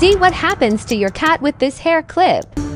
See what happens to your cat with this hair clip.